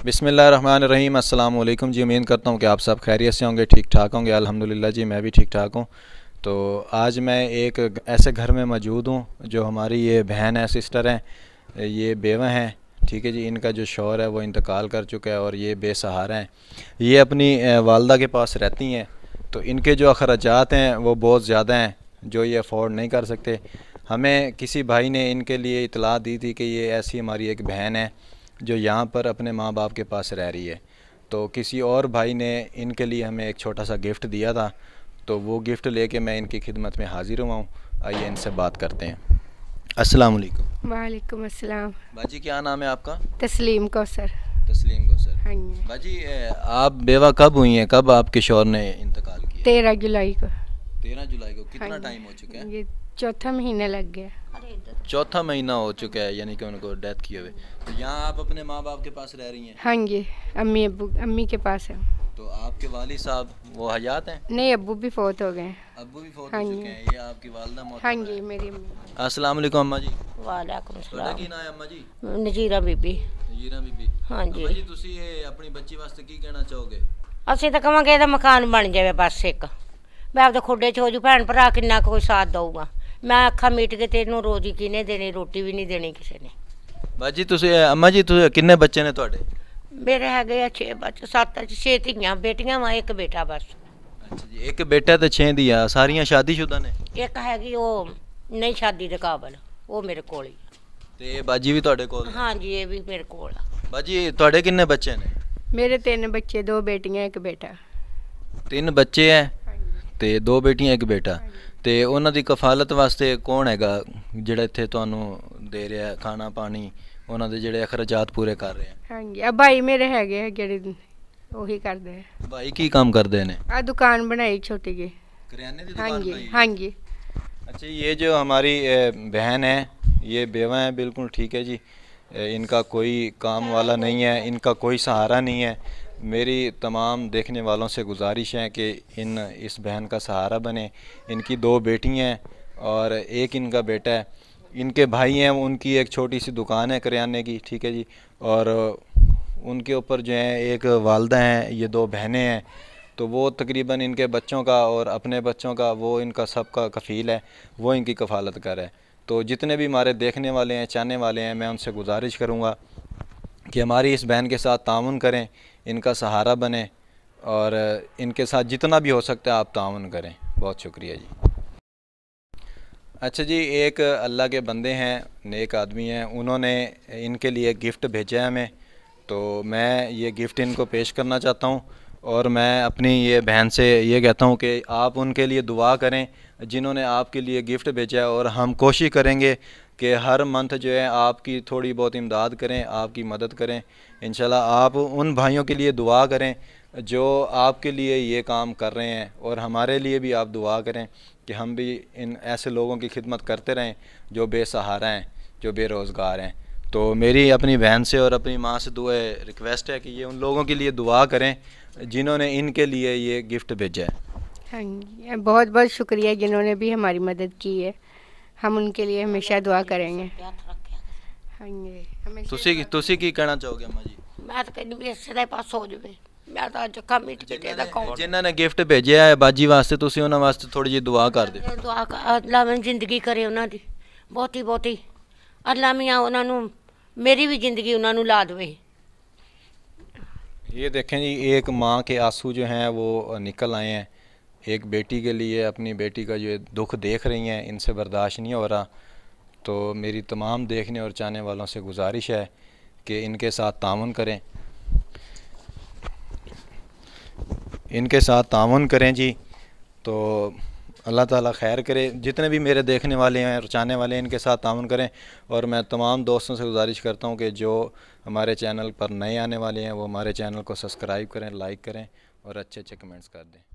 बिस्मिल्लाहिर्रहमानिर्रहीम। अस्सलाम वालेकुम जी। उम्मीद करता हूँ कि आप सब खैरियत से होंगे, ठीक ठाक होंगे। अल्हम्दुलिल्लाह जी, मैं भी ठीक ठाक हूँ। तो आज मैं एक ऐसे घर में मौजूद हूँ जो हमारी ये बहन है, सिस्टर हैं, ये बेवा हैं, ठीक है जी। इनका जो शौहर है वो इंतकाल कर चुका है और ये बेसहारा हैं। ये अपनी वालदा के पास रहती हैं, तो इनके जो अखराजात हैं वो बहुत ज़्यादा हैं, जो ये अफोर्ड नहीं कर सकते। हमें किसी भाई ने इनके लिए इतला दी थी कि ये ऐसी हमारी एक बहन है जो यहाँ पर अपने माँ बाप के पास रह रही है। तो किसी और भाई ने इनके लिए हमें एक छोटा सा गिफ्ट दिया था, तो वो गिफ्ट लेके मैं इनकी खिदमत में हाजिर हुआ हूँ। आइए इनसे बात करते हैं। अस्सलाम वालेकुम। वालेकुम अस्सलाम। बाजी, क्या नाम है आपका? तस्लीम कौसर। तस्लीम कौसर। हाँ जी। बाजी, आप बेवा कब हुई हैं? कब आपके शौहर ने इंतकाल किया? 13 जुलाई को। 13 जुलाई को। कितना हाँ टाइम हो चुका है? ये चौथा महीना लग गया। चौथा महीना हो चुका है, यानी कि उनको डेथ किए हुए। तो यहाँ आप अपने माँ बाप के पास रह रही हैं? हाँ जी, अम्मी के पास है। तो आपके वालिद साहब वो हयात हैं? नहीं, अब्बू भी फौत हो गए। अब्बू भी फौत हाँ हो चुके हैं। ये आपकी वालदा मौत? हाँ जी, मेरी अम्मी। अस्सलाम वालेकुम अम्मा जी। वालेकुम ਤੁਹਾਡਾ सलाम। ਕੀ ਨਾਮ ਹੈ अम्मा जी? नजीरा बीबी। ਨਜੀਰਾ ਬੀਬੀ। हाँ जी। अम्मा जी, ਤੁਸੀਂ ਇਹ ਆਪਣੀ ਬੱਚੀ ਵਾਸਤੇ ਕੀ ਕਹਿਣਾ ਚਾਹੋਗੇ? ਅਸੀਂ ਤਾਂ ਕਹਾਂਗੇ ਇਹਦਾ ਮਕਾਨ ਬਣ ਜਾਵੇ ਬਸ ਇੱਕ। ਮੈਂ ਆਪਦੇ ਖੁੱਡੇ 'ਚ ਹੋ ਜੂ, ਭੈਣ ਭਰਾ ਕਿੰਨਾ ਕੁ ਕੋਈ ਸਾਥ ਦਊਗਾ। ਮੈਂ ਅੱਖਾਂ ਮੀਟ ਕੇ ਤੇ ਇਹਨੂੰ ਰੋਜ਼ੀ ਕਿਹਨੇ ਦੇਣੀ, ਰੋਟੀ ਵੀ ਨਹੀਂ ਦੇਣੀ ਕਿਸੇ ਨੇ। ਬਾਜੀ ਤੁਸੀਂ अम्मा जी ਤੁਸੀਂ ਕਿੰਨੇ ਬੱਚੇ ਨੇ ਤੁਹਾਡੇ? ਮੇਰੇ ਹੈਗੇ ਆ 6 ਬੱਚੇ, 6 ਧੀਆਂ ਬੇਟੀਆਂ ਵਾ, ਇੱਕ ਬੇਟਾ ਬਸ। ਅੱਛਾ ਜੀ, ਇੱਕ ਬੇਟਾ ਤੇ 6 ਦੀਆਂ ਸਾਰੀਆਂ ਸ਼ਾਦੀशुदा ਨੇ? ਇੱਕ ਹੈਗੀ ਉਹ ਨਹੀਂ ਸ਼ਾਦੀ ਦੇ ਕਾਬਲ, ਉਹ ਮੇਰੇ ਕੋਲ ਹੀ। ਤੇ ਇਹ ਬਾਜੀ ਵੀ ਤੁਹਾਡੇ ਕੋਲ? ਹਾਂ ਜੀ, ਇਹ ਵੀ ਮੇਰੇ ਕੋਲ ਆ। ਬਾਜੀ ਤੁਹਾਡੇ ਕਿੰਨੇ ਬੱਚੇ ਨੇ? मेरे 3 बच्चे, 2 बेटियां, 1 बेटा। 3 ਬੱਚੇ ਹੈ ਤੇ 2 ਬੇਟੀਆਂ, 1 ਬੇਟਾ। ਤੇ ਉਹਨਾਂ ਦੀ ਕਫਾਲਤ ਵਾਸਤੇ ਕੌਣ ਹੈਗਾ ਜਿਹੜਾ ਇੱਥੇ ਤੁਹਾਨੂੰ ਦੇ ਰਿਹਾ ਖਾਣਾ ਪਾਣੀ, ਉਹਨਾਂ ਦੇ ਜਿਹੜੇ ਅਖਰਾਜਾਤ ਪੂਰੇ ਕਰ ਰਹੇ ਆ? हाँ जी, अब भाई मेरे हैगे है ਜਿਹੜੇ ਉਹੀ ਕਰਦੇ ਹੈ। ਭਾਈ ਕੀ ਕੰਮ ਕਰਦੇ ਨੇ? आ दुकान बनाई छोटी जी। करियाने की हाँ दुकान जी बनाई है? हाँ जी। अच्छा, ये जो हमारी बहन है, ये बेवा है, बिल्कुल ठीक है जी। इनका कोई काम वाला नहीं है, इनका कोई सहारा नहीं है। मेरी तमाम देखने वालों से गुजारिश है कि इस बहन का सहारा बने। इनकी 2 बेटी हैं और एक इनका बेटा है। इनके भाई हैं, उनकी एक छोटी सी दुकान है करियाने की, ठीक है जी। और उनके ऊपर जो है एक वालदा हैं, ये 2 बहनें हैं। तो वो तकरीबन इनके बच्चों का और अपने बच्चों का वो इनका सब का कफ़ील है, वो इनकी कफ़ालत कर है। तो जितने भी हमारे देखने वाले हैं, चाहने वाले हैं, मैं उनसे गुजारिश करूँगा कि हमारी इस बहन के साथ ताउन करें, इनका सहारा बने और इनके साथ जितना भी हो सकता है आप ताउन करें। बहुत शुक्रिया जी। अच्छा जी, एक अल्लाह के बंदे हैं, नेक आदमी हैं, उन्होंने इनके लिए गिफ्ट भेजा है हमें। तो मैं ये गिफ्ट इनको पेश करना चाहता हूँ और मैं अपनी ये बहन से ये कहता हूँ कि आप उनके लिए दुआ करें जिन्होंने आपके लिए गिफ्ट भेजा है। और हम कोशिश करेंगे कि हर मंथ जो है आपकी थोड़ी बहुत इमदाद करें, आपकी मदद करें इंशाल्लाह। आप उन भाइयों के लिए दुआ करें जो आपके लिए ये काम कर रहे हैं, और हमारे लिए भी आप दुआ करें कि हम भी इन ऐसे लोगों की खिदमत करते रहें जो बेसहारा हैं, जो बेरोज़गार हैं। तो मेरी अपनी बहन से और अपनी माँ से दुआ रिक्वेस्ट है कि ये उन लोगों के लिए दुआ करें जिन्होंने इनके लिए ये गिफ्ट भेजा है। हाँ जी, बहुत बहुत शुक्रिया जिन्होंने भी हमारी मदद की है। हम उनके लिए हमेशा दुआ करेंगे। हाँ जी, हमेशा। ਤੁਸੀਂ ਕੀ ਕਹਿਣਾ ਚਾਹੋਗੇ अम्मा जी? ਮੈਂ ਤਾਂ ਕਹਿੰਦੀ ਵੀ ਇਸੇ ਦਾ ਪਾਸ ਹੋ ਜਾਵੇ। ਮੈਂ ਤਾਂ ਅੱਜ ਅੱਖਾਂ ਮੀਟ ਕੇ ਇਹਦਾ ਕੌਣ ਜਿਨ੍ਹਾਂ ਨੇ ਗਿਫਟ ਭੇਜਿਆ ਹੈ ਬਾਜੀ ਵਾਸਤੇ, ਤੁਸੀਂ ਉਹਨਾਂ ਵਾਸਤੇ ਥੋੜੀ ਜਿਹੀ ਦੁਆ ਕਰ ਦਿਓ। ਦੁਆ ਅੱਲਾ ਮੈਨੂੰ ਜ਼ਿੰਦਗੀ ਕਰੇ ਉਹਨਾਂ ਦੀ ਬਹੁਤੀ ਬਹੁਤੀ। ਅੱਲਾ ਮੀਆਂ ਉਹਨਾਂ ਨੂੰ मेरी भी ज़िंदगी उन्होंने ला दे। ये देखें जी, एक माँ के आंसू जो हैं वो निकल आए हैं। एक बेटी के लिए अपनी बेटी का जो दुख देख रही हैं, इनसे बर्दाश्त नहीं हो रहा। तो मेरी तमाम देखने और चाहने वालों से गुजारिश है कि इनके साथ ताउन करें, इनके साथ ताउन करें जी। तो अल्लाह ताला खैर करे। जितने भी मेरे देखने वाले हैं और चाहने वाले हैं, इनके साथ ताउन करें। और मैं तमाम दोस्तों से गुजारिश करता हूं कि जो हमारे चैनल पर नए आने वाले हैं वो हमारे चैनल को सब्सक्राइब करें, लाइक करें और अच्छे अच्छे कमेंट्स कर दें।